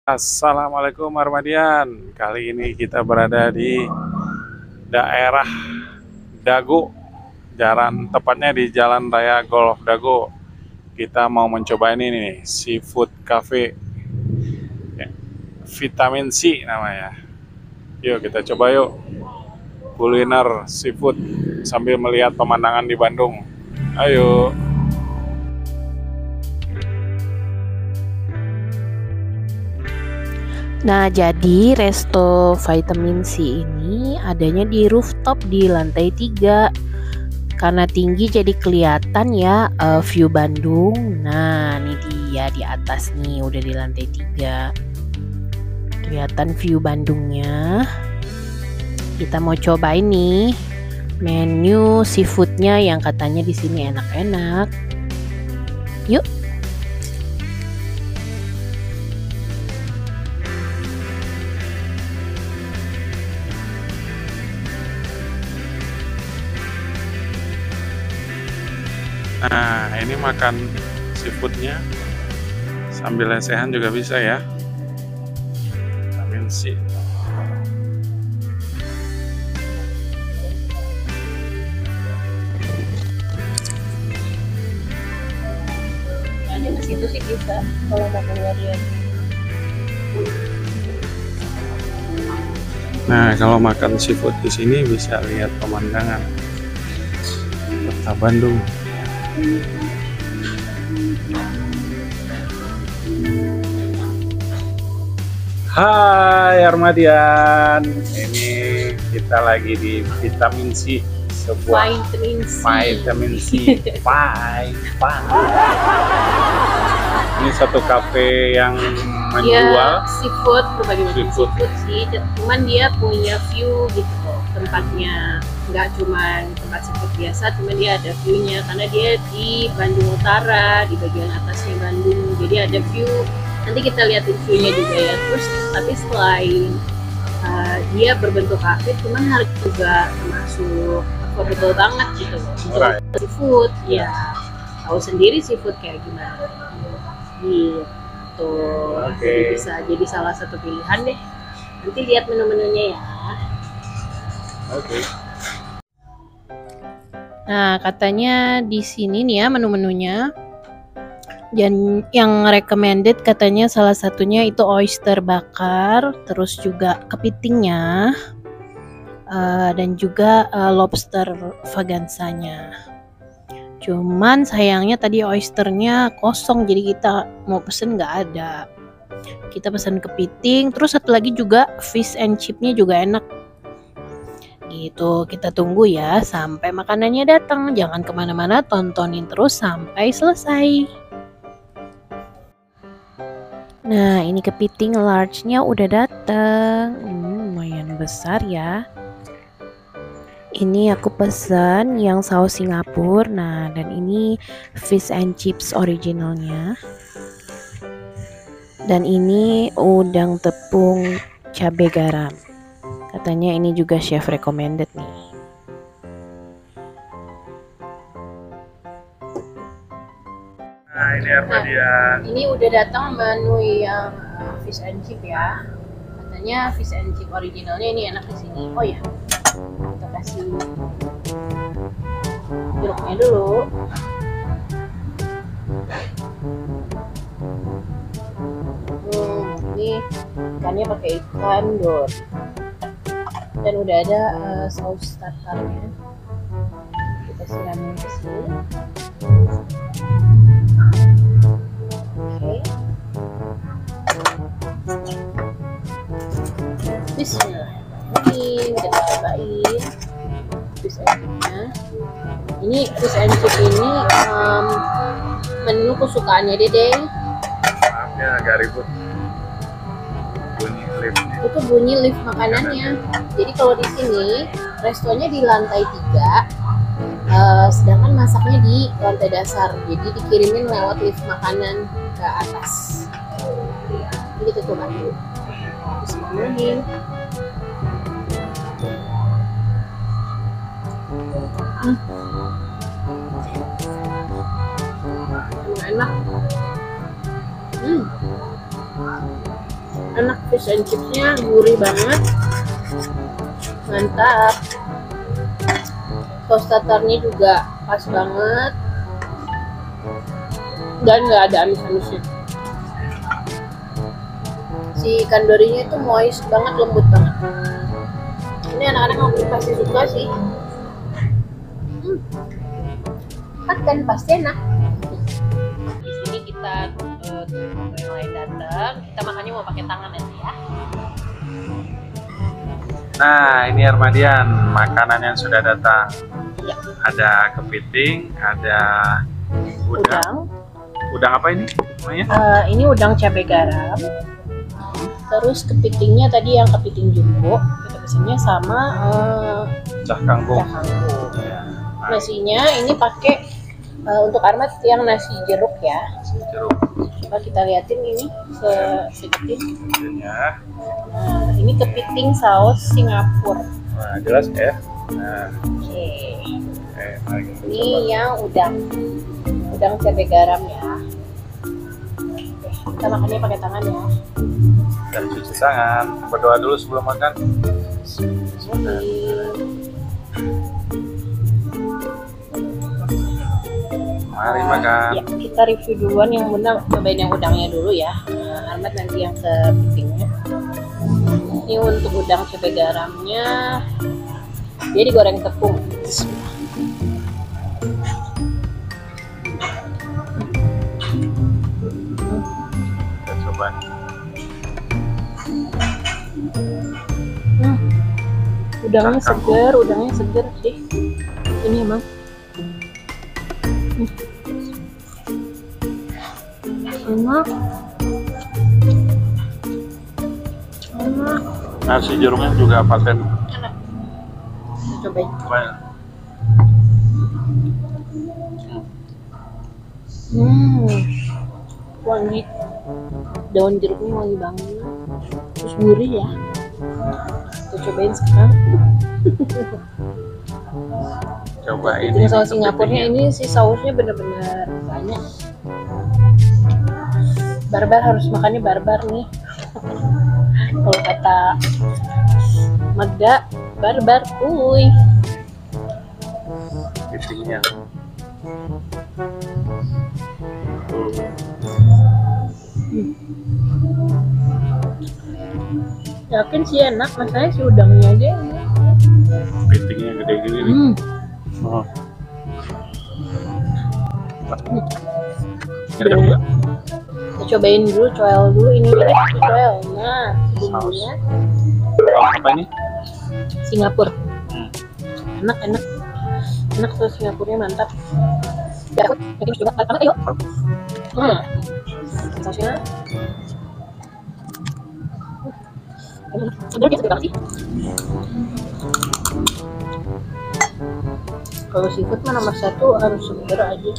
Assalamualaikum Armadian. Kali ini kita berada di daerah Dago, jalan tepatnya di Jalan Raya Golf Dago. Kita mau mencoba ini nih, seafood cafe, ya, vitamin C namanya. Yuk kita coba yuk, kuliner seafood sambil melihat pemandangan di Bandung. Ayo. Nah, jadi resto vitamin C ini adanya di rooftop di lantai 3. Karena tinggi jadi kelihatan ya view Bandung. Nah, ini dia di atas nih, udah di lantai 3. Kelihatan view Bandungnya. Kita mau cobain nih menu seafoodnya yang katanya di sini enak-enak. Yuk. Nah, ini makan seafoodnya sambil lesehan juga bisa ya. Vitamin C. Ada ke situ sih bisa kalau mau keluar ya. Nah, kalau makan seafood di sini bisa lihat pemandangan kota Bandung. Hai Armadian, ini kita lagi di vitamin C, sebuah vitamin C, Ini satu kafe yang menjual seafood, berbagai macam seafood. seafood sih. Cuman dia punya view gitu loh, tempatnya nggak cuma tempat seafood biasa, cuman dia ada view-nya karena dia di Bandung Utara, di bagian atasnya Bandung, jadi ada view. Nanti kita liatin view-nya juga ya. Terus tapi selain dia berbentuk kafe, cuman harga juga termasuk affordable banget gitu loh untuk seafood. Ya tahu sendiri seafood kayak gimana gitu. Jadi bisa jadi salah satu pilihan deh. Nanti lihat menu-menunya ya. Oke. Nah, katanya di sini nih ya menu-menunya. Dan yang recommended katanya salah satunya itu oyster bakar, terus juga kepitingnya, dan juga lobster vagansanya. Cuman sayangnya tadi oysternya kosong, jadi kita mau pesen nggak ada. Kita pesan kepiting, terus satu lagi juga fish and chipnya juga enak. Gitu, kita tunggu ya sampai makanannya datang. Jangan kemana-mana, tontonin terus sampai selesai. Nah, ini kepiting large-nya udah datang. Lumayan besar ya. Ini aku pesan yang saus Singapura. Nah, dan ini fish and chips originalnya. Dan ini udang tepung cabai garam. Katanya ini juga chef recommended nih. Nah, ini Armadian. Ini udah datang menu yang fish and chip ya. Katanya fish and chip originalnya ini enak di sini. Oh ya, kita kasih jeruknya dulu. Ini ikannya pakai ikan dor. Dan udah ada saus tartarnya. Kita siramin ke sini. Oke. Bismillahirrahmanirrahim. Kita cobain fish and chipnya. Ini fish and chip ini menu kesukaannya Dede. Maafnya agak ribut. Bunyi lift. Itu bunyi lift makanannya. Jadi kalau di sini restonya di lantai 3, sedangkan masaknya di lantai dasar. Jadi dikirimin lewat lift makanan ke atas. Ini kita coba dulu. Bismillahirrahmanirrahim. Enak. Enak, fish and chipsnya gurih banget, mantap. Saus tatarnya juga pas banget dan nggak ada amis-amisnya. Si ikan dorinya itu moist banget, lembut banget. Ini anak-anak aku pasti suka sih. Kan pasti enak. Di sini kita tunggu yang lain datang. Kita makannya mau pakai tangan nanti ya. Nah, ini Armadian, makanan yang sudah datang. Ya. Ada kepiting, ada udang. Udang apa ini namanya? Ini udang cabai garam. Terus kepitingnya tadi yang kepiting jumbo, kita pesennya sama Cah kangkung. Ya. Nasinya ini pakai untuk Armat yang nasi jeruk ya. Nasi jeruk. Coba kita liatin ini sedikit. Ya. Nah, ini kepiting saus Singapura. Nah, jelas ya. Nah, Oke. mari kita Ini coba. yang udang cabai garam ya. Oke, kita makannya pakai tangan ya. Dan cuci tangan. Berdoa dulu sebelum makan. Mari makan. Ya, kita review duluan yang benar, cobain yang udangnya dulu ya. Armat nanti yang kepitingnya. Ini untuk udang cabai garamnya, dia digoreng tepung. Kita coba. Udangnya seger sih. Ini emang. Enak. Nasi jeruknya juga paten. Enak. Kita cobain. Banyak. Wangi. Daun jeruknya wangi banget. Terus gurih ya. Kita cobain sekarang. Coba ini. Kepiting saus Singapurnya ini si sausnya bener-bener banyak. Barbar, harus makannya barbar nih. Kalau kata Magda, barbar, kuy. Kepitingnya. Yakin sih enak, masalahnya si udangnya aja enak. Kepitingnya gede-gede nih. Oh. Ada juga. Kita cobain dulu, coel dulu ini coel. Nah, bumbunya Oh, apa ini? Singapura. Enak. Enak tuh Singapurnya, mantap. Ya, kita coba. Ayo. Sausnya. Sebenarnya segar sih. Kalau seafood mah nomor satu harus segar aja.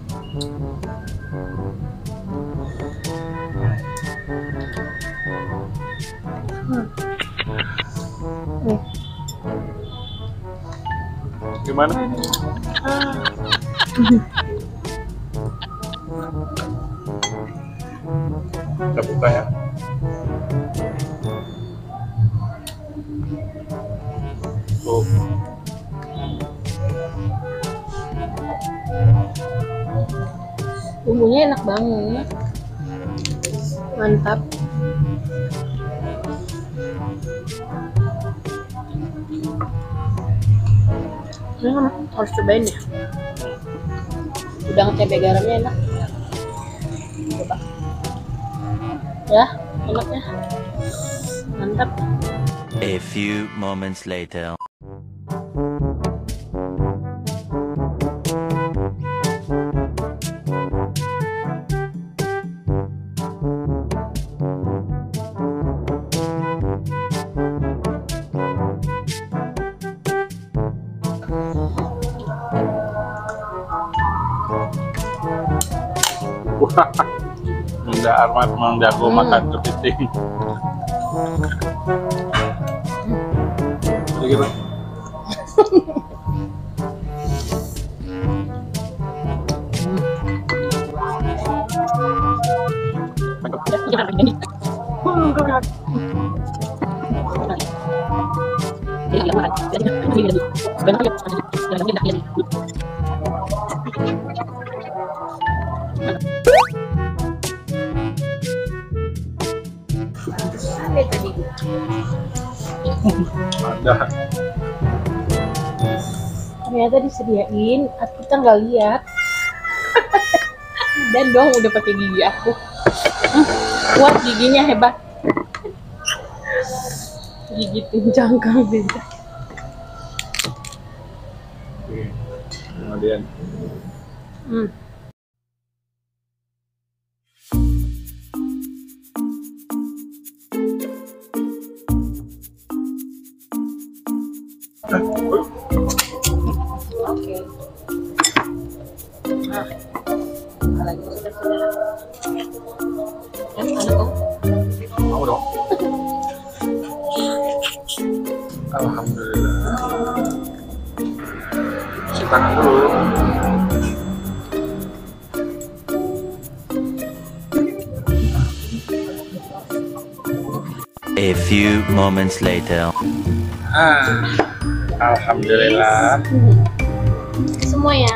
Gimana? Kita buka ya. Tuh. Bumbunya enak banget, mantap. Ini harus cobain ya. Udang cabai garamnya enak. Coba. Ya, enak ya. Mantap. A few moments later. Wah, Nda Armat memang jago makan kepiting. Jadi gitu. Ada. Ternyata disediain, kita nggak lihat. Dan dong udah pakai gigi aku. Kuat giginya, hebat. Gigi jangkang beda. Kemudian Oke. Nah, lagi sudah. Ada kok. mau dong. Alhamdulillah. Cuci tangan dulu. A few moments later. Alhamdulillah. Semua ya.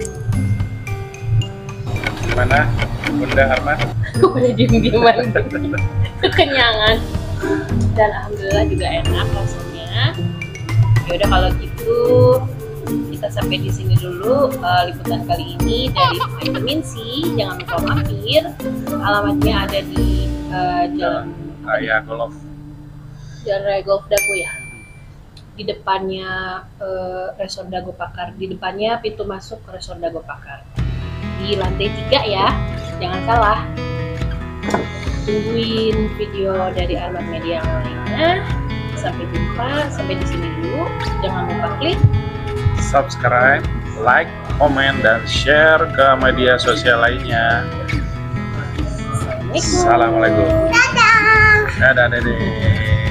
Gimana, Bunda Arman? Udah diem-dieman. Kekenyangan. Dan alhamdulillah juga enak rasanya. Ya udah kalau gitu kita sampai di sini dulu liputan kali ini dari Vitamin C. Jangan lupa mampir. Alamatnya ada di Jalan Raya Golf. Jalan Raya Golf Dago ya. Di depannya Resort Dago Pakar. Di depannya pintu masuk ke Resort Dago Pakar. Di lantai 3 ya. Jangan salah. Tungguin video dari Arman Media yang lainnya. Sampai jumpa, sampai di sini dulu. Jangan lupa klik Subscribe, like, komen, dan share ke media sosial lainnya. Assalamualaikum. Assalamualaikum. Dadah. Dadah, Dede.